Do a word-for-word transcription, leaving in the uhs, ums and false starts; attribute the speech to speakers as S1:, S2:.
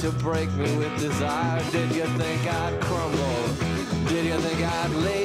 S1: to break me with desire? Did you think I'd crumble? Did you think I'd lay